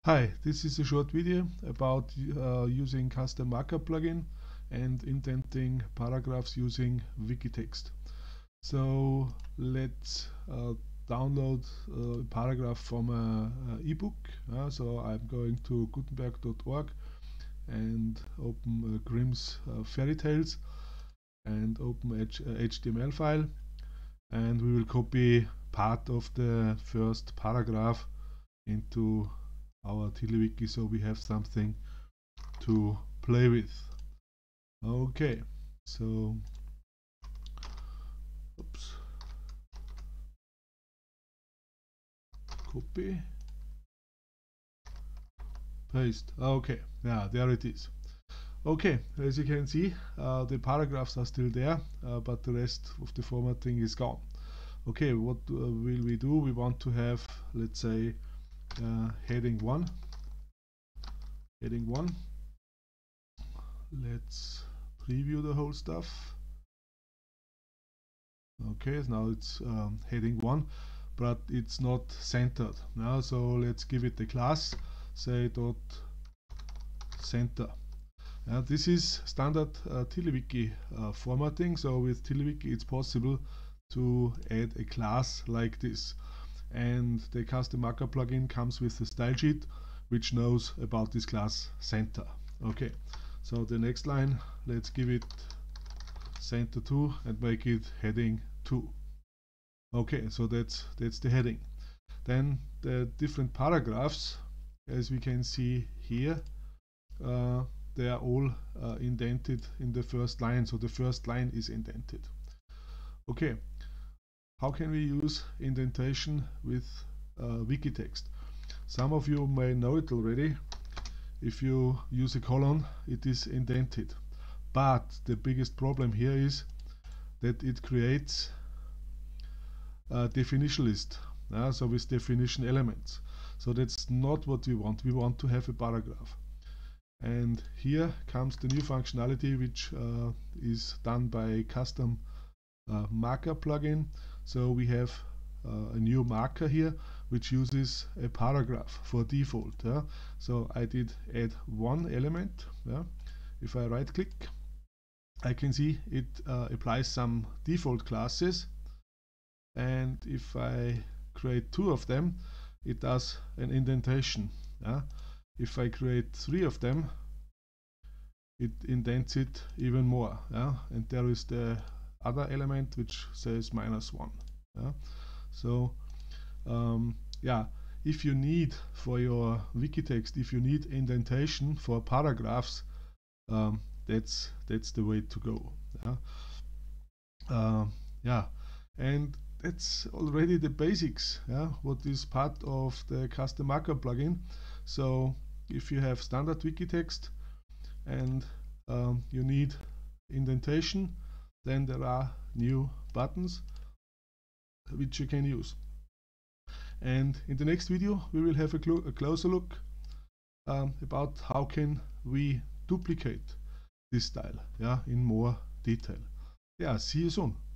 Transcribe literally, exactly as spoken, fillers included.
Hi, this is a short video about uh, using custom markup plugin and indenting paragraphs using Wikitext. So let's uh, download a paragraph from a, a ebook. Uh, so I'm going to gutenberg dot org and open uh, Grimm's uh, Fairy Tales and open H uh, H T M L file, and we will copy part of the first paragraph into our TiddlyWiki, so we have something to play with. Okay, so oops, copy, paste. Okay, yeah, there it is. Okay, as you can see, uh, the paragraphs are still there, uh, but the rest of the formatting is gone. Okay, what uh, will we do? We want to have, let's say, uh, heading one. Heading one. Let's preview the whole stuff. Okay, now it's um, heading one, but it's not centered. Now, so let's give it a class, say dot center. Uh, this is standard uh, TiddlyWiki uh, formatting. So with TiddlyWiki, it's possible to add a class like this, and the custom markup plugin comes with a style sheet which knows about this class center. Okay, so the next line, let's give it center two and make it heading two. Okay, so that's that's the heading. Then the different paragraphs, as we can see here, uh, they are all uh, indented in the first line, so the first line is indented. Okay, how can we use indentation with uh, Wikitext? Some of you may know it already. If you use a colon, it is indented, but the biggest problem here is that it creates a definition list, uh, so with definition elements. So that's not what we want. We want to have a paragraph. And here comes the new functionality, which uh, is done by custom uh, marker plugin. So we have uh, a new marker here which uses a paragraph for default. Yeah? So I did add one element. Yeah? If I right click, I can see it uh, applies some default classes, and if I create two of them, it does an indentation. Yeah? If I create three of them, it indents it even more. Yeah? And there is the other element which says minus one. Yeah? So um, yeah, if you need for your Wikitext, if you need indentation for paragraphs, um, that's that's the way to go. Yeah, uh, yeah, and that's already the basics. Yeah, what is part of the custom markup plugin. So if you have standard Wikitext and um, you need indentation, then there are new buttons which you can use. And in the next video, we will have a, clo a closer look um, about how can we duplicate this style, yeah, in more detail. Yeah, see you soon.